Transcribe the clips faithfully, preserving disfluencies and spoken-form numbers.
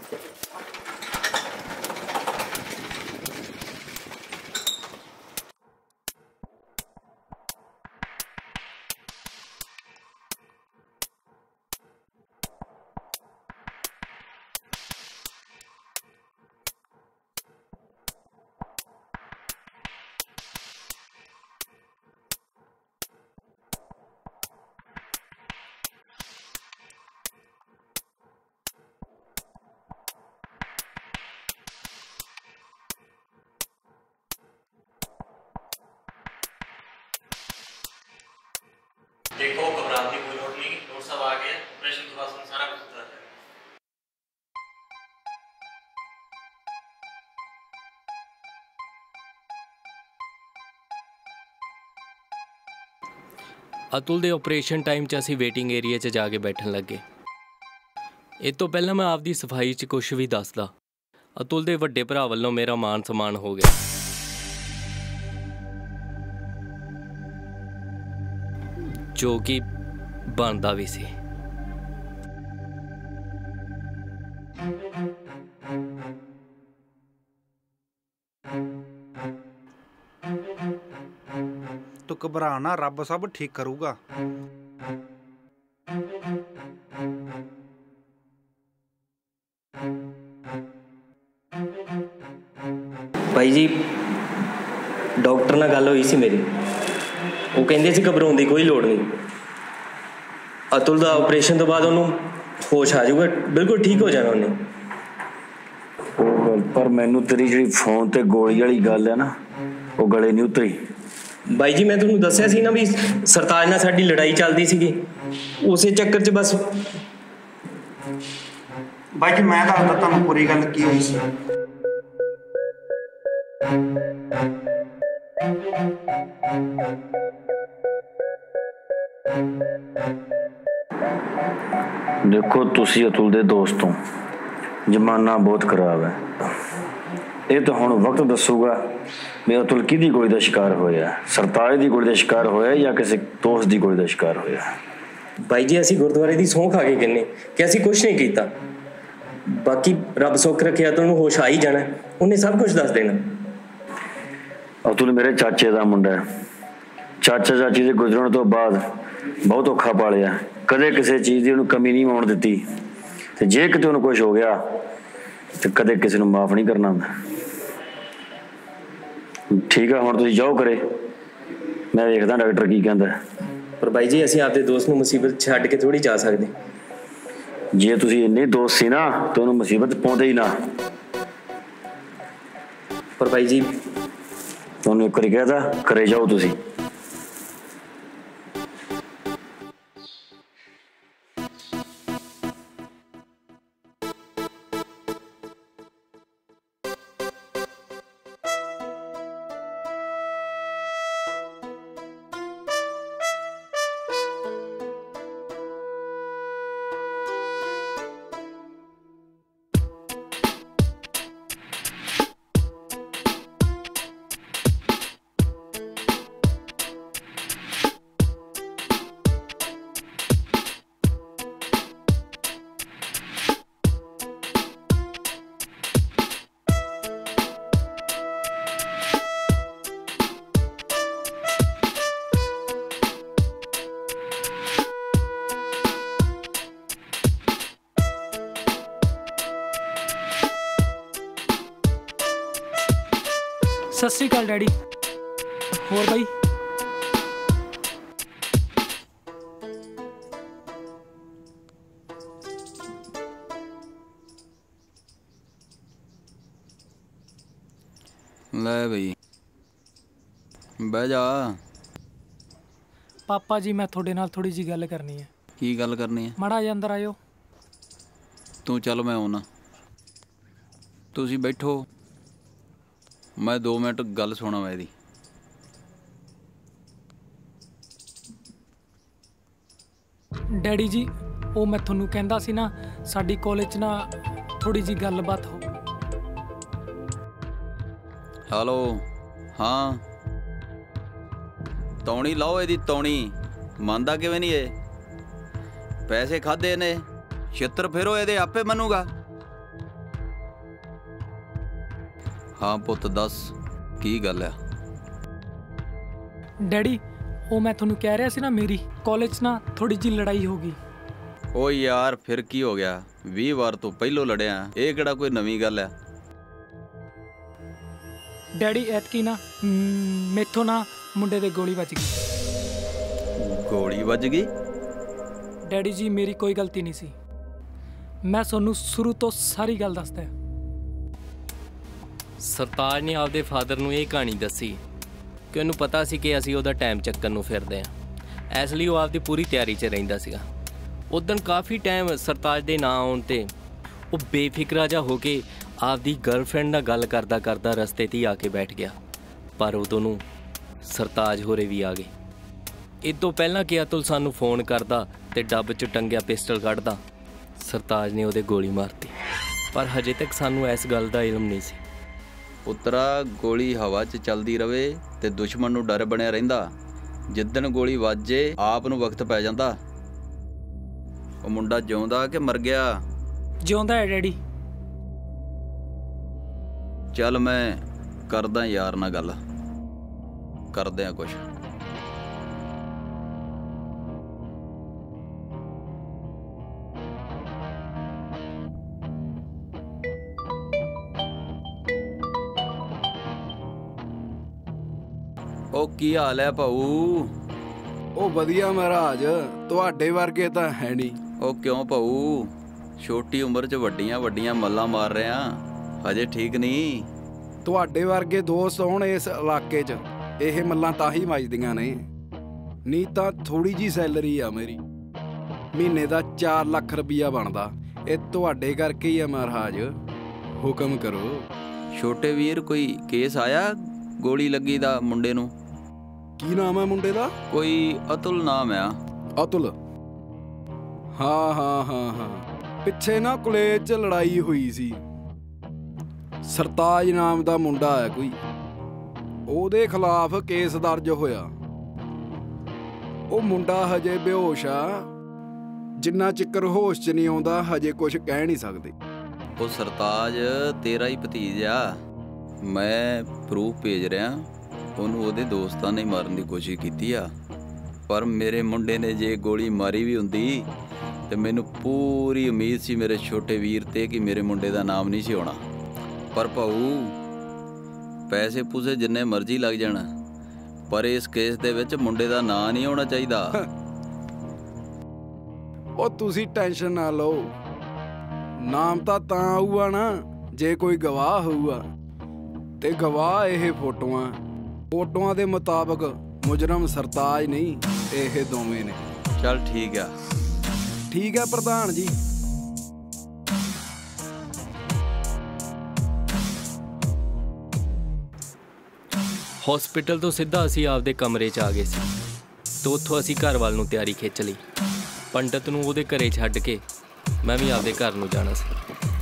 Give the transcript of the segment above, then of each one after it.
देखो घबराने की कोई लोड़ नहीं, लोग सब आ गए, ऑपरेशन के बाद सारा कुछ होता है। अतुल दे ऑपरेशन टाइम च असीं वेटिंग एरिया च जाके बैठन लगे। इस तो पहला मैं आपदी सफाई च कुछ भी दसदा, अतुल दे वड्डे भरा वल्लों मेरा मान सम्मान हो गया, जो कि बनदा भी सी। तू घबरा ना, रब सब ठीक करूगा। भाई जी डॉक्टर नाल गल होई सी मेरी, वो कहंदे सी घबराउण दी कोई लोड़ नहीं, अतुल दा ऑपरेशन तो बाद उन्होंने होश आ जाऊगा, बिल्कुल ठीक हो जाना उन्हें। पर मैनू तेरी जी फोन ते गोली वाली गल है ना, वो गले नहीं उतरी। भाई जी मैं तुहानूं दस्सिया सी ना भी सरताज नाल साडी लड़ाई चलदी सीगी, उसे चक्कर च बस। भाई जी मैं दसदा तुहानूं पूरी गल की होई सी। देखो तुसी अतुल दे दोस्त हो, जमाना बहुत खराब है, ये तो हुण वक्त दसूगा भी अतुल किहदी गोली का शिकार होया, सरताज की गोली का शिकार होया या किसी दोस्त की गोली का शिकार होया। भाई जी असीं गुरुद्वारे की सौं खा के कहने कि असीं कुछ नहीं कीता, बाकी रब सुख रखे अतुल नूं होश आ ही जाना, उन्हें सब कुछ दस देना। अतुल मेरे चाचे का मुंडा है, चाचा चाची के गुजरन तो बाद बहुत औखा पालिया, कदे किसी चीज़ की उन्हें कमी नहीं आउण दित्ती, ते जे किते उन्हें कुछ हो गया तो कदे किसी नूं माफ़ नहीं करना मैं। ठीक है हुण तुसीं जाओ करे, मैं देखदा डॉक्टर की कहंदा। पर भाई जी असीं आपदे दोस्त नूं मुसीबत छड्ड के थोड़ी जा सकदे, जे तुसीं इन्ने दोस्त सी ना तो उन्हें मुसीबत पाउंदे ही ना। पर भाई जी तुहानूं एक बारी कहदा करे जाओ तुसीं। सत श्री अकाल डैडी। होर भाई ले बई बह जा। पापा जी मैं थोड़े नाल थोड़ी जी गल करनी है। की गल करनी है? माड़ा जी अंदर आयो। तू चल मैं आना, तुसी बैठो, मैं दो मिनट गल सुना वा इहदी। डैडी जी वो मैं थोनू कहंदा सी ना साडी कॉलेज ना थोड़ी जी गलबात हो। हेलो हाँ तौणी लाओ इहदी तौणी, मंनदा किवें नहीं ये? पैसे खाधे ने, छित्तर फिरो इहदे आपे मनूगा। हाँ पुत दस की गल है? ਡੈਡੀ ਉਹ ਮੈਂ ਤੁਹਾਨੂੰ ਕਹਿ ਰਿਹਾ ਸੀ ਨਾ ਮੇਰੀ ਕਾਲਜ 'ਚ ਨਾ ਥੋੜੀ ਜਿਹੀ ਲੜਾਈ ਹੋ ਗਈ। ओ यार फिर की हो गया? ਵੀਹ ਵਾਰ ਤੋਂ ਪਹਿਲੋਂ ਲੜਿਆ, ਇਹ ਕਿਹੜਾ ਕੋਈ ਨਵੀਂ ਗੱਲ ਹੈ? ਡੈਡੀ ਐਤਕੀ ਨਾ ਮ, ਮੈਥੋਂ ਨਾ ਮੁੰਡੇ ਦੇ ਗੋਲੀ ਵੱਜ ਗਈ। ਗੋਲੀ ਵੱਜ ਗਈ? ਡੈਡੀ ਜੀ ਮੇਰੀ ਕੋਈ ਗਲਤੀ ਨਹੀਂ ਸੀ, ਮੈਂ ਤੁਹਾਨੂੰ ਸ਼ੁਰੂ ਤੋਂ ਸਾਰੀ ਗੱਲ ਦੱਸਦਾ। ਸਰਤਾਜ ਨੇ ਆਪਦੇ ਫਾਦਰ ਨੂੰ ਇਹ ਕਹਾਣੀ ਦੱਸੀ ਕਿ ਉਹਨੂੰ ਪਤਾ ਸੀ ਕਿ ਅਸੀਂ ਉਹਦਾ ਟਾਈਮ ਚੱਕਣ ਨੂੰ ਫਿਰਦੇ ਹਾਂ, ਇਸ ਲਈ ਉਹ ਆਪਦੀ ਪੂਰੀ ਤਿਆਰੀ 'ਚ ਰਹਿੰਦਾ ਸੀਗਾ। ਉਦੋਂ ਕਾਫੀ ਟਾਈਮ ਸਰਤਾਜ ਦੇ ਨਾਂ ਆਉਣ 'ਤੇ ਉਹ ਬੇਫਿਕਰਾ ਜਿਹਾ ਹੋ ਕੇ ਆਪਦੀ ਗਰਲਫ੍ਰੈਂਡ ਨਾਲ ਗੱਲ ਕਰਦਾ ਕਰਦਾ ਰਸਤੇ 'ਤੇ ਹੀ ਆ ਕੇ ਬੈਠ ਗਿਆ। ਪਰ ਉਦੋਂ ਨੂੰ ਸਰਤਾਜ ਹੋਰੇ ਵੀ ਆ ਗਏ। ਇਹ ਤੋਂ ਪਹਿਲਾਂ ਕਿ ਅਤੁਲ ਸਾਨੂੰ ਫੋਨ ਕਰਦਾ ਤੇ ਡੱਬ 'ਚ ਟੰਗਿਆ ਪਿਸਟਲ ਕੱਢਦਾ, ਸਰਤਾਜ ਨੇ ਉਹਦੇ ਗੋਲੀ ਮਾਰਤੀ। ਪਰ ਹਜੇ ਤੱਕ ਸਾਨੂੰ ਇਸ ਗੱਲ ਦਾ ਇਲਮ ਨਹੀਂ ਸੀ। ਪੁੱਤਰਾ ਗੋਲੀ ਹਵਾ 'ਚ ਚੱਲਦੀ ਰਵੇ ਤੇ ਦੁਸ਼ਮਣ ਨੂੰ ਡਰ ਬਣਿਆ ਰਹਿੰਦਾ। ਜਿੱਦਣ ਗੋਲੀ ਵੱਜੇ ਆਪ ਨੂੰ ਵਕਤ ਪੈ ਜਾਂਦਾ। ਉਹ ਮੁੰਡਾ ਜਿਉਂਦਾ ਕਿ ਮਰ ਗਿਆ? ਜਿਉਂਦਾ ਹੈ ਡੈਡੀ। ਚੱਲ ਮੈਂ ਕਰਦਾ ਯਾਰ ਨਾਲ ਗੱਲ, ਕਰਦੇ ਆ ਕੁਛ। ਉਹ ਕੀ ਹਾਲ ਹੈ ਭਾਊ? ਉਹ ਵਧੀਆ ਮਹਾਰਾਜ, ਤੁਹਾਡੇ ਵਰਗੇ ਤਾਂ ਹੈ ਨਹੀਂ। ਉਹ ਕਿਉਂ ਭਾਊ? ਛੋਟੀ ਉਮਰ 'ਚ ਵੱਡੀਆਂ ਵੱਡੀਆਂ ਮੱਲਾਂ ਮਾਰ ਰਿਹਾ, ਹਜੇ ਠੀਕ ਨਹੀਂ? ਤੁਹਾਡੇ ਵਰਗੇ ਦੋਸਤ ਹੋਣ ਇਸ ਇਲਾਕੇ 'ਚ ਇਹ ਮੱਲਾਂ ਤਾਂ ਹੀ ਵੱਜਦੀਆਂ ਨੇ। ਨਹੀਂ ਤਾਂ ਥੋੜੀ ਜੀ ਸੈਲਰੀ ਆ ਮੇਰੀ, ਮਹੀਨੇ ਦਾ ਚਾਰ ਲੱਖ ਰੁਪਈਆ ਬਣਦਾ। ਇਹ ਤੁਹਾਡੇ ਕਰਕੇ ਹੀ ਆ ਮਹਾਰਾਜ, ਹੁਕਮ ਕਰੋ। ਛੋਟੇ ਵੀਰ ਕੋਈ ਕੇਸ ਆਇਆ ਗੋਲੀ ਲੱਗੀ ਦਾ ਮੁੰਡੇ ਨੂੰ? ਕੀ ਨਾਮ ਹੈ ਮੁੰਡੇ ਦਾ? ਕੋਈ ਅਤੁਲ ਨਾਮ ਆ। ਅਤੁਲ? ਹਾਂ ਹਾਂ ਹਾਂ ਹਾਂ, ਪਿੱਛੇ ਨਾ ਕਾਲਜ 'ਚ ਲੜਾਈ ਹੋਈ ਸੀ। ਸਰਤਾਜ ਨਾਮ ਦਾ ਮੁੰਡਾ ਹੈ ਕੋਈ, ਉਹਦੇ ਖਿਲਾਫ ਕੇਸ ਦਰਜ ਹੋਇਆ। ਉਹ ਮੁੰਡਾ ਹਜੇ ਬੇਹੋਸ਼ ਆ, ਜਿੰਨਾ ਚਿਕਰ ਹੋਸ਼ 'ਚ ਨਹੀਂ ਆਉਂਦਾ ਹਜੇ ਕੁਝ ਕਹਿ ਨਹੀਂ ਸਕਦੇ। ਉਹ ਸਰਤਾਜ ਤੇਰਾ ਹੀ ਭਤੀਜ ਆ। ਮੈਂ ਪ੍ਰੂਫ ਭੇਜ ਰਿਹਾ, ਉਹਨੂੰ ਉਹਦੇ ਦੋਸਤਾਂ ਨੇ ਮਾਰਨ ਦੀ ਕੋਸ਼ਿਸ਼ ਕੀਤੀ ਆ। ਪਰ ਮੇਰੇ ਮੁੰਡੇ ਨੇ ਜੇ ਗੋਲੀ ਮਾਰੀ ਵੀ ਹੁੰਦੀ ਤੇ ਮੈਨੂੰ ਪੂਰੀ ਉਮੀਦ ਸੀ ਮੇਰੇ ਛੋਟੇ ਵੀਰ ਤੇ ਕਿ ਮੇਰੇ ਮੁੰਡੇ ਦਾ ਨਾਮ ਨਹੀਂ ਸੀ ਆਉਣਾ। ਪਰ ਭਾਊ ਪੈਸੇ ਪੂਸੇ ਜਿੰਨੇ ਮਰਜ਼ੀ ਲੱਗ ਜਾਣ, ਪਰ ਇਸ ਕੇਸ ਦੇ ਵਿੱਚ ਮੁੰਡੇ ਦਾ ਨਾਂ ਨਹੀਂ ਆਉਣਾ ਚਾਹੀਦਾ। ਉਹ ਤੁਸੀਂ ਟੈਨਸ਼ਨ ਨਾ ਲਓ, ਨਾਮ ਤਾਂ ਤਾਂ ਆਊਗਾ ਨਾ ਜੇ ਕੋਈ ਗਵਾਹ ਹੋਊਗਾ, ਤੇ ਗਵਾਹ ਇਹ ਫੋਟੋਆਂ ਫੋਟੋਆਂ ਦੇ ਮੁਤਾਬਕ ਮੁਜਰਮ ਸਰਤਾਜ ਨਹੀਂ, ਇਹ ਦੋਵੇਂ ਨੇ। ਚੱਲ ਠੀਕ ਆ। ਠੀਕ ਹੈ ਪ੍ਰਧਾਨ ਜੀ। ਹਸਪੀਟਲ ਤੋਂ ਸਿੱਧਾ ਅਸੀਂ ਆਪਦੇ ਕਮਰੇ 'ਚ ਆ ਗਏ ਸੀ ਤੇ ਉੱਥੋਂ ਅਸੀਂ ਘਰ ਵੱਲ ਨੂੰ ਤਿਆਰੀ ਖਿੱਚ ਲਈ। ਪੰਡਤ ਨੂੰ ਉਹਦੇ ਘਰੇ ਛੱਡ ਕੇ ਮੈਂ ਵੀ ਆਪਦੇ ਘਰ ਨੂੰ ਜਾਣਾ ਸੀ।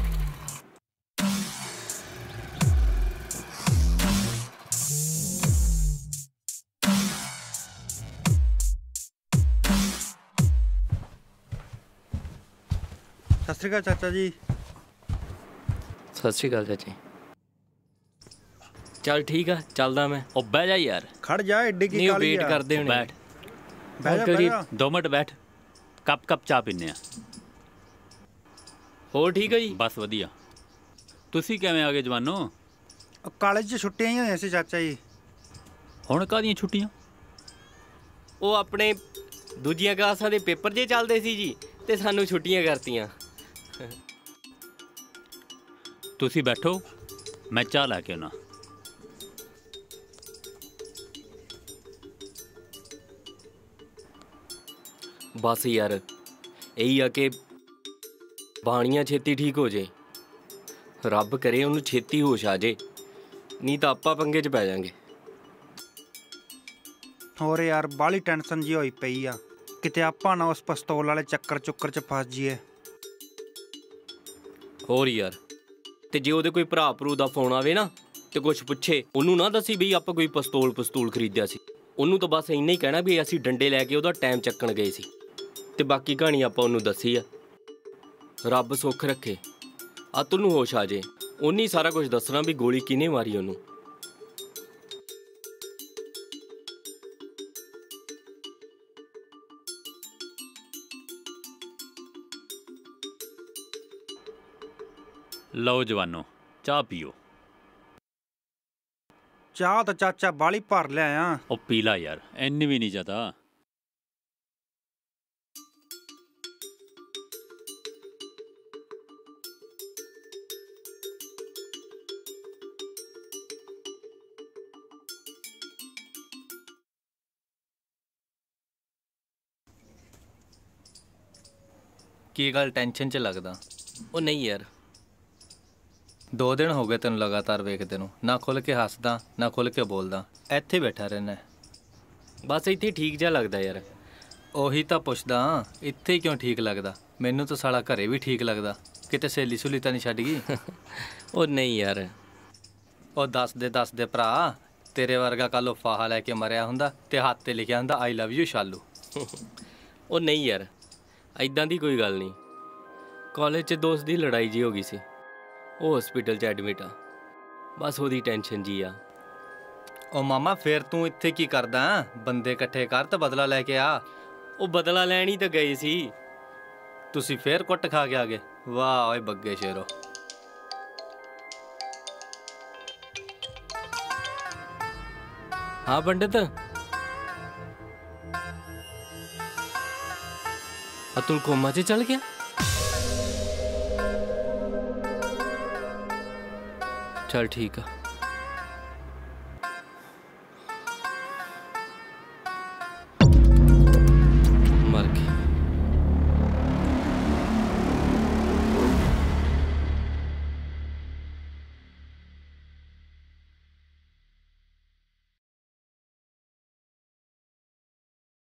ਸਤਿ ਸ਼੍ਰੀ ਅਕਾਲ ਚਾਚਾ ਜੀ। ਸਤਿ ਸ਼੍ਰੀ ਅਕਾਲ ਚਾਚੀ। ਚੱਲ ਠੀਕ ਆ, ਚੱਲਦਾ ਮੈਂ। ਉਹ ਬਹਿ ਜਾ ਯਾਰ। ਖੜ ਜਾ, ਐਡੀ ਕੀ ਨਹੀਂ ਕਾਲੀ ਵੇਟ ਆ? ਕਰਦੇ ਹੋਣੇ। ਬੈਠ ਬਹਿ ਜਾ, ਅੰਕਲ ਜੀ, ਬਹਿ ਜਾ। ਦੋ ਮਿੰਟ ਬੈਠ, ਕੱਪ ਕੱਪ ਚਾਹ ਪੀਨੇ ਆ। ਹੋਰ ਠੀਕ ਆ ਜੀ? ਬਸ ਵਧੀਆ। ਤੁਸੀਂ ਕਿਵੇਂ ਆ ਗਏ ਜਵਾਨੋ? ਉਹ ਕਾਲਜ 'ਚ ਛੁੱਟੀਆਂ ਹੀ ਹੋਈਆਂ ਸੀ ਚਾਚਾ ਜੀ। ਹੁਣ ਕਾਹਦੀਆਂ ਛੁੱਟੀਆਂ? ਉਹ ਆਪਣੇ ਦੂਜੀਆਂ ਕਲਾਸਾਂ ਦੇ ਪੇਪਰ ਜੇ ਚੱਲਦੇ ਸੀ ਜੀ, ਤੇ ਸਾਨੂੰ ਛੁੱਟੀਆਂ ਕਰਤੀਆਂ। ਤੁਸੀਂ ਬੈਠੋ, ਮੈਂ ਚਾਹ ਲੈ ਕੇ ਆਉਣਾ। ਬਸ ਯਾਰ ਇਹੀ ਆ ਕਿ ਬਾਣੀਆਂ ਛੇਤੀ ਠੀਕ ਹੋ ਜੇ, ਰੱਬ ਕਰੇ ਉਹਨੂੰ ਛੇਤੀ ਹੋਸ਼ ਆ ਜੇ, ਨਹੀਂ ਤਾਂ ਆਪਾਂ ਪੰਗੇ 'ਚ ਪੈ ਜਾਾਂਗੇ। ਹੋਰ ਯਾਰ ਬਾਹਲੀ ਟੈਨਸ਼ਨ ਜੀ ਹੋਈ ਪਈ ਆ, ਕਿਤੇ ਆਪਾਂ ਨਾ ਉਸ ਪਿਸਤੌਲ ਵਾਲੇ ਚੱਕਰ ਚੁੱਕਰ 'ਚ ਫਸ ਜੀਏ। ਹੋਰ ਯਾਰ, ਤੇ ਜੇ ਉਹਦੇ ਕੋਈ ਭਰਾ ਭਰੂ ਦਾ ਫੋਨ ਆਵੇ ਨਾ ਤੇ ਕੁਛ ਪੁੱਛੇ, ਉਹਨੂੰ ਨਾ ਦੱਸੀ ਵੀ ਆਪਾਂ ਕੋਈ ਪਿਸਤੌਲ ਪਿਸਤੂਲ ਖਰੀਦਿਆ ਸੀ। ਉਹਨੂੰ ਤਾਂ ਬਸ ਇੰਨਾ ਹੀ ਕਹਿਣਾ ਵੀ ਅਸੀਂ ਡੰਡੇ ਲੈ ਕੇ ਉਹਦਾ ਟਾਈਮ ਚੱਕਣ ਗਏ ਸੀ, ਤੇ ਬਾਕੀ ਕਹਾਣੀ ਆਪਾਂ ਉਹਨੂੰ ਦੱਸੀ ਆ। ਰੱਬ ਸੁੱਖ ਰੱਖੇ, ਅਤੁਲ ਨੂੰ ਹੋਸ਼ ਆ ਜੇ, ਉਹਨੇ ਸਾਰਾ ਕੁਝ ਦੱਸਣਾ ਵੀ ਗੋਲੀ ਕਿਹਨੇ ਮਾਰੀ ਉਹਨੂੰ। ਲਓ ਜਵਾਨੋ, ਚਾਹ ਪੀਓ। ਚਾਹ ਤਾਂ ਚਾਚਾ ਬਾਲੀ ਭਰ ਲਿਆ। ਉਹ ਪੀ ਲਾ ਯਾਰ, ਇੰਨੀ ਵੀ ਨਹੀਂ ਜ਼ਿਆਦਾ। ਕੀ ਗੱਲ ਟੈਨਸ਼ਨ 'ਚ ਲੱਗਦਾ? ਉਹ ਨਹੀਂ ਯਾਰ, ਦੋ ਦਿਨ ਹੋ ਗਏ ਤੈਨੂੰ ਲਗਾਤਾਰ ਵੇਖਦੇ ਨੂੰ, ਨਾ ਖੁੱਲ੍ਹ ਕੇ ਹੱਸਦਾ ਨਾ ਖੁੱਲ੍ਹ ਕੇ ਬੋਲਦਾ, ਇੱਥੇ ਬੈਠਾ ਰਹਿਣਾ। ਬਸ ਇੱਥੇ ਠੀਕ ਜਿਹਾ ਲੱਗਦਾ ਯਾਰ। ਉਹੀ ਤਾਂ ਪੁੱਛਦਾ, ਇੱਥੇ ਹੀ ਕਿਉਂ ਠੀਕ ਲੱਗਦਾ? ਮੈਨੂੰ ਤਾਂ ਸਾਲਾ ਘਰੇ ਵੀ ਠੀਕ ਲੱਗਦਾ। ਕਿਤੇ ਸਹੇਲੀ ਸੁਲੀ ਤਾਂ ਨਹੀਂ ਛੱਡ ਗਈ? ਉਹ ਨਹੀਂ ਯਾਰ। ਉਹ ਦੱਸਦੇ ਦੱਸਦੇ ਭਰਾ, ਤੇਰੇ ਵਰਗਾ ਕੱਲ੍ਹ ਉਹ ਫਾਹਾ ਲੈ ਕੇ ਮਰਿਆ ਹੁੰਦਾ ਤੇ ਹੱਥ 'ਤੇ ਲਿਖਿਆ ਹੁੰਦਾ ਆਈ ਲਵ ਯੂ ਸ਼ਾਲੂ। ਉਹ ਨਹੀਂ ਯਾਰ, ਐਦਾਂ ਦੀ ਕੋਈ ਗੱਲ ਨਹੀਂ। ਕਾਲਜ 'ਚ ਦੋਸਤ ਦੀ ਲੜਾਈ ਜੀ ਹੋ ਗਈ ਸੀ, ਉਹ ਹਸਪੀਟਲ 'ਚ ਐਡਮਿਟ ਆ। ਬਸ ਉਹਦੀ ਟੈਨਸ਼ਨ ਜੀ ਆ। ਉਹ ਮਾਮਾ ਫੇਰ ਤੂੰ ਇੱਥੇ ਕੀ ਕਰਦਾ? ਬੰਦੇ ਇਕੱਠੇ ਕਰ ਤੇ ਬਦਲਾ ਲੈ ਕੇ ਆ। ਉਹ ਬਦਲਾ ਲੈਣ ਹੀ ਤਾਂ ਗਏ ਸੀ। ਤੁਸੀਂ ਫੇਰ ਕੁੱਟ ਖਾ ਕੇ ਆ ਗਏ? ਵਾਹ ਓਏ ਬੱਗੇ ਸ਼ੇਰੋ। ਹਾਂ ਪੰਡਿਤ, ਅਤੁਲ ਕੋਮਾ 'ਚ ਚੱਲ ਗਿਆ। ਚੱਲ ਠੀਕ ਆ।